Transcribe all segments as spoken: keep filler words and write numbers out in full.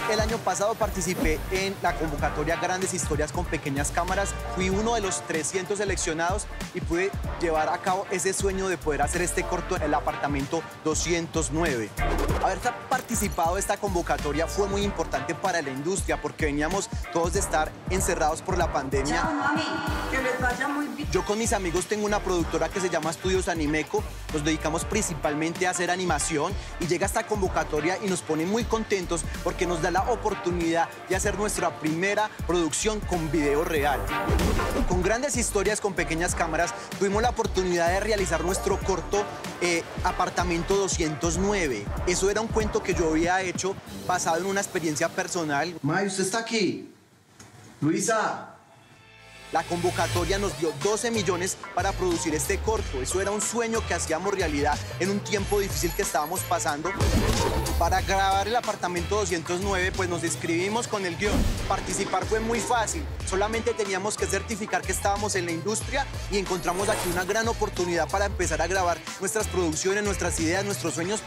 El año pasado participé en la convocatoria Grandes Historias con Pequeñas Cámaras. Fui uno de los trescientos seleccionados y pude llevar a cabo ese sueño de poder hacer este corto en el apartamento doscientos nueve. Haber participado de esta convocatoria fue muy importante para la industria porque veníamos todos de estar encerrados por la pandemia. Chao, mami. Que les vaya muy bien. Yo con mis amigos tengo una productora que se llama Estudios Animeco. Nos dedicamos principalmente a hacer animación y llega esta convocatoria y nos pone muy contentos porque nos da la oportunidad de hacer nuestra primera producción con video real. Con Grandes Historias con Pequeñas Cámaras tuvimos la oportunidad de realizar nuestro corto eh, Apartamento doscientos nueve. Eso era un cuento que yo había hecho basado en una experiencia personal. May, ¿usted está aquí? Luisa. La convocatoria nos dio doce millones para producir este corto. Eso era un sueño que hacíamos realidad en un tiempo difícil que estábamos pasando. Para grabar el Apartamento doscientos nueve, pues nos inscribimos con el guión. Participar fue muy fácil. Solamente teníamos que certificar que estábamos en la industria y encontramos aquí una gran oportunidad para empezar a grabar nuestras producciones, nuestras ideas, nuestros sueños.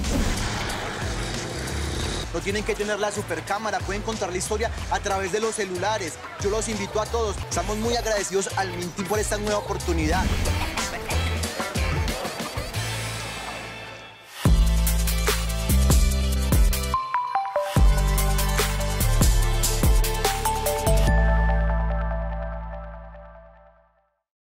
No tienen que tener la supercámara, pueden contar la historia a través de los celulares. Yo los invito a todos. Estamos muy agradecidos al Minty por esta nueva oportunidad.